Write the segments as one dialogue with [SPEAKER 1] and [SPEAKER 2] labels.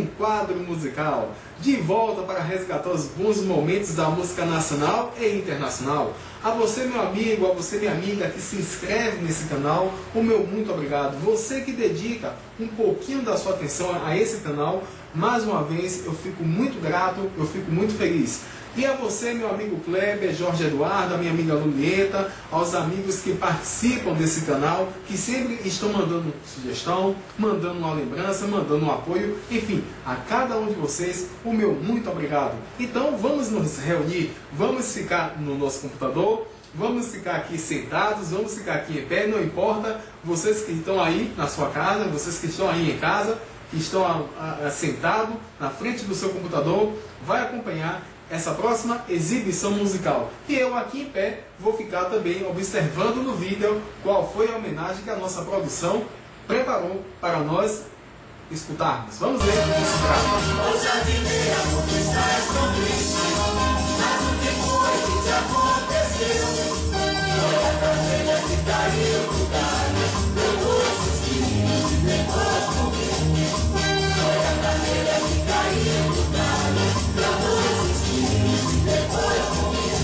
[SPEAKER 1] um quadro musical, de volta para resgatar os bons momentos da música nacional e internacional. A você, meu amigo, a você, minha amiga, que se inscreve nesse canal, o meu muito obrigado. Você que dedica um pouquinho da sua atenção a esse canal, mais uma vez eu fico muito grato, eu fico muito feliz. E a você, meu amigo Kleber, Jorge Eduardo, a minha amiga Lulieta, aos amigos que participam desse canal, que sempre estão mandando sugestão, mandando uma lembrança, mandando um apoio, enfim, a cada um de vocês, o meu muito obrigado. Então vamos nos reunir, vamos ficar no nosso computador, vamos ficar aqui sentados, vamos ficar aqui em pé, não importa, vocês que estão aí na sua casa, vocês que estão aí em casa, que estão sentados na frente do seu computador, vai acompanhar essa próxima exibição musical. E eu aqui em pé vou ficar também observando no vídeo qual foi a homenagem que a nossa produção preparou para nós escutarmos. Vamos ver o que se trata.
[SPEAKER 2] Hoje a viver a conquistar és tão triste, mas o que foi que te aconteceu? Foi a carteira que caiu no galho, pegou esses meninos e depois morreu. Foi a carteira que caiu no galho, pegou esses meninos e depois morreu.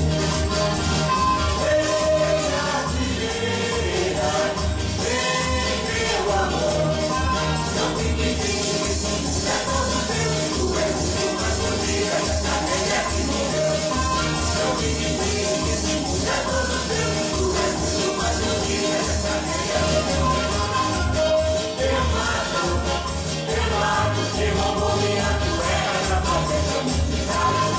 [SPEAKER 2] Vem a direita, vem meu amor, não fique triste, é todo tempo, é muito mais bonita que essa mulher que morreu. Não fique triste, é todo tempo, é muito mais bonita que essa mulher que morreu. Que roubou minha cueca pra fazer cama de galo.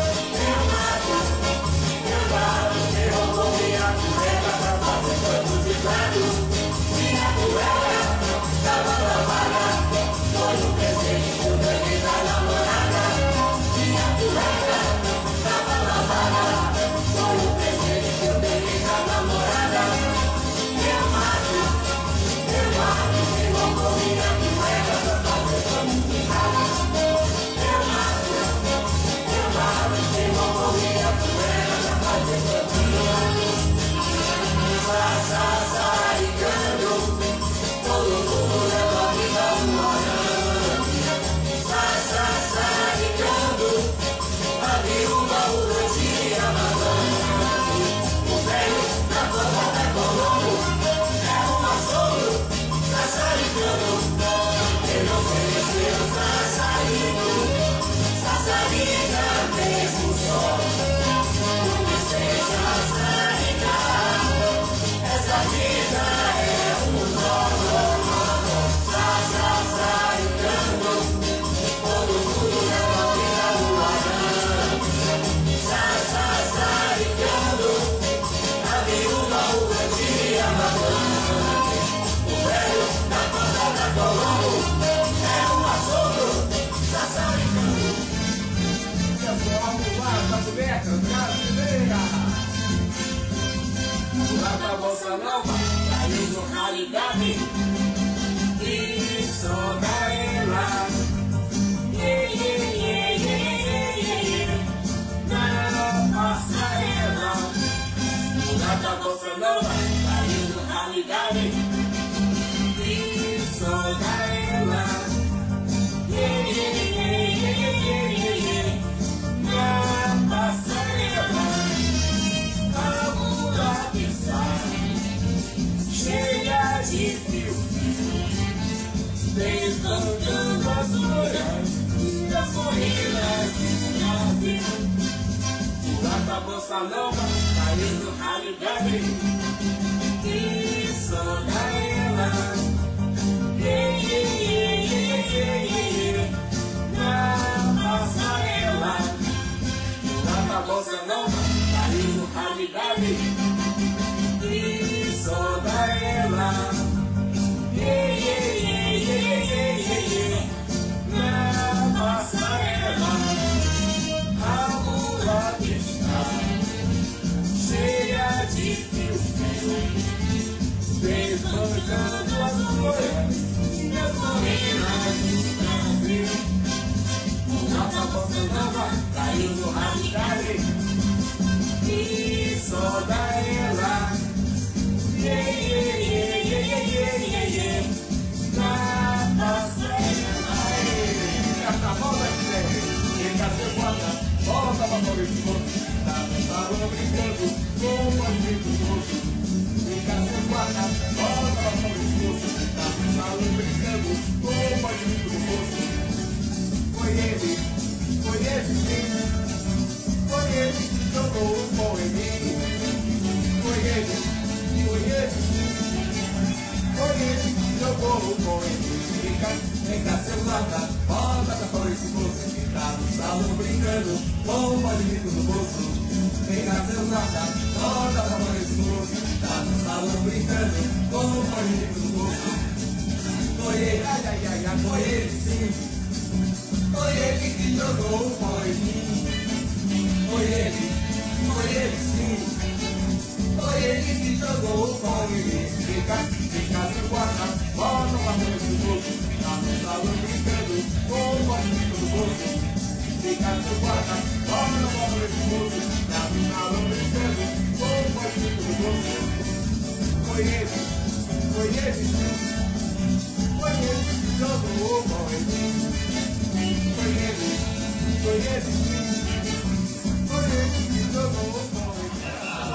[SPEAKER 2] Que roubou minha cueca pra fazer cama de galo. Minha cueca tava lavada, foi um presente que eu ganhei da namorada. Minha cueca tava lavada, foi um presente que eu ganhei da namorada. Eu mato, que roubou minha cueca pra fazer cama de galo. Eu mato, que roubou minha cueca pra fazer cama de galo. Sassaricando, todo mundo leva a vida morando. Sassaricando, a viúva o dia mandando. O velho na boca da Colombo é um assombro. Sassaricando, ele não conheceu Sassarico. Sassarica mesmo só. Com licença, Sassarica, essa vida é um nó. Sassaricando, todo mundo leva a vida no arame. Sassaricando, a viúva o dia mandando. O velho na ponta da Colombo é um assombro. Sassaricando. Pulava a bolsa nova, caiu no realidade. E soda ela. Na passarela. Pulava a bolsa nova, caiu no realidade. E soda ela. Na passarela, a mula que sai, cheia de fio-fio, desbancando as olhas das corridas de Brasil. Pulava a bolsa nova, caiu no realidade, e soda ela. Na passarela, pulava a bolsa nova, caiu no realidade, e soda ela. Na passarela, a mula que está cheia de fio-fio, desbancando as flores das meninas do Brasil. Pulava a bolsa nova, caiu no realidade, e soda ela. Vem cá, seu guarda, volta pra fora esse moço que tá no salão brincando com um palito no bolso. Vem cá, seu guarda, volta pra fora esse moço que tá no salão brincando com um palito no bolso. Foi ele, ai, ai, ai, ai, foi ele sim. Foi ele que jogou o pau em mim. Foi ele sim. Foi ele que jogou o pau em mim. Vem cá, seu guarda, volta pra fora esse moço que tá no salão brincando com um palito no bolso. Vem cá, seu guarda, volta pra fora esse moço que tá no salão brincando com um palito no bolso. Foi ele sim. Foi ele que jogou o pau em mim. Foi ele sim. Foi ele que jogou o pau em mim.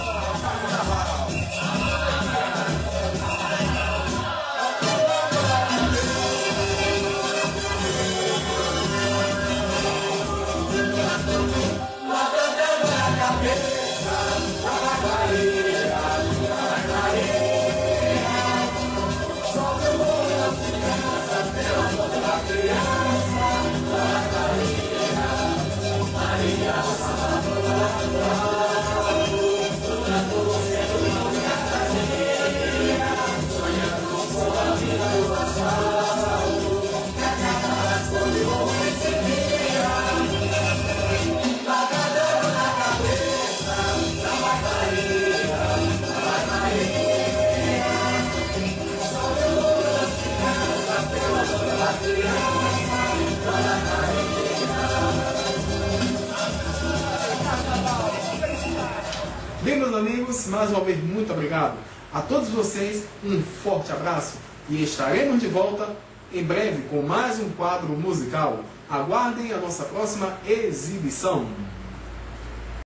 [SPEAKER 1] Bem, meus amigos, mais uma vez muito obrigado. A todos vocês, um forte abraço e estaremos de volta em breve com mais um quadro musical. Aguardem a nossa próxima exibição.